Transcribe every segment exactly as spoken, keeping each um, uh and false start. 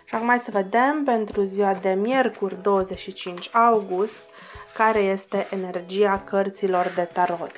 Și acum hai să vedem pentru ziua de miercuri douăzeci și cinci august care este energia cărților de tarot.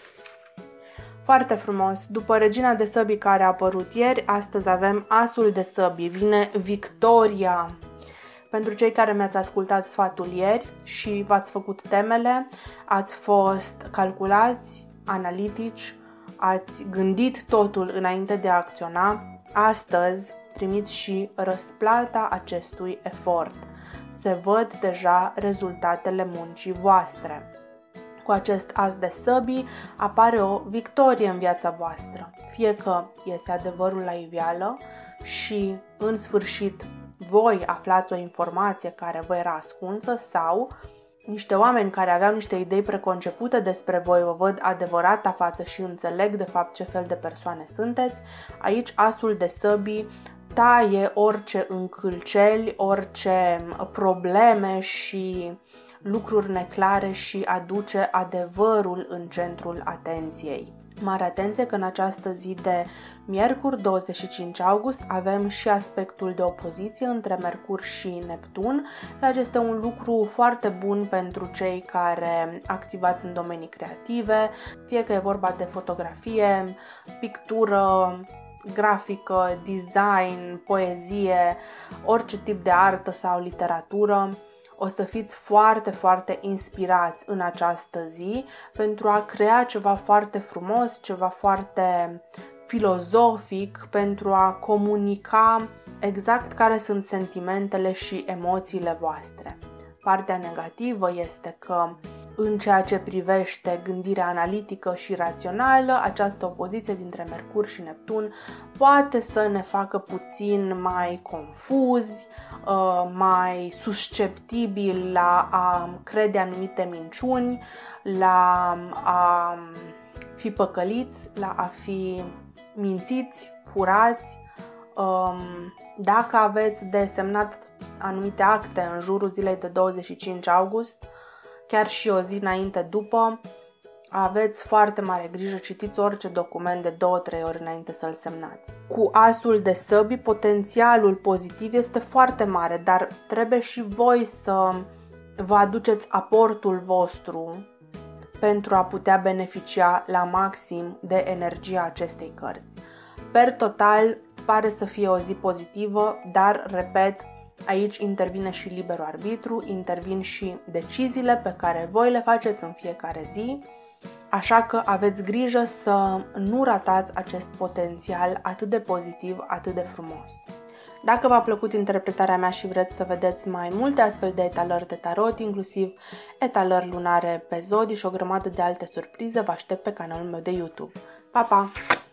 Foarte frumos! După Regina de Săbii care a apărut ieri, astăzi avem Asul de Săbii. Vine victoria! Pentru cei care mi-ați ascultat sfatul ieri și v-ați făcut temele, ați fost calculați, analitici, ați gândit totul înainte de a acționa, astăzi primiți și răsplata acestui efort. Se văd deja rezultatele muncii voastre. Cu acest as de săbii apare o victorie în viața voastră. Fie că este adevărul la iveală și în sfârșit voi aflați o informație care vă era ascunsă sau niște oameni care aveau niște idei preconcepute despre voi vă văd adevărata față și înțeleg de fapt ce fel de persoane sunteți. Aici asul de săbii taie orice încălceli, orice probleme și lucruri neclare și aduce adevărul în centrul atenției. Mare atenție că în această zi de miercuri douăzeci și cinci august avem și aspectul de opoziție între Mercur și Neptun. Acesta este un lucru foarte bun pentru cei care activați în domenii creative, fie că e vorba de fotografie, pictură, grafică, design, poezie, orice tip de artă sau literatură. O să fiți foarte, foarte inspirați în această zi pentru a crea ceva foarte frumos, ceva foarte filozofic, pentru a comunica exact care sunt sentimentele și emoțiile voastre. Partea negativă este că în ceea ce privește gândirea analitică și rațională, această opoziție dintre Mercur și Neptun poate să ne facă puțin mai confuzi, mai susceptibili la a crede anumite minciuni, la a fi păcăliți, la a fi mințiți, furați. Dacă aveți de semnat anumite acte în jurul zilei de douăzeci și cinci august, chiar și o zi înainte după, aveți foarte mare grijă, citiți orice document de două trei ori înainte să-l semnați. Cu asul de săbii, potențialul pozitiv este foarte mare, dar trebuie și voi să vă aduceți aportul vostru pentru a putea beneficia la maxim de energia acestei cărți. Per total, pare să fie o zi pozitivă, dar, repet, aici intervine și liberul arbitru, intervin și deciziile pe care voi le faceți în fiecare zi, așa că aveți grijă să nu ratați acest potențial atât de pozitiv, atât de frumos. Dacă v-a plăcut interpretarea mea și vreți să vedeți mai multe astfel de etalări de tarot, inclusiv etalări lunare pe zodii și o grămadă de alte surprize, vă aștept pe canalul meu de YouTube. Pa, pa!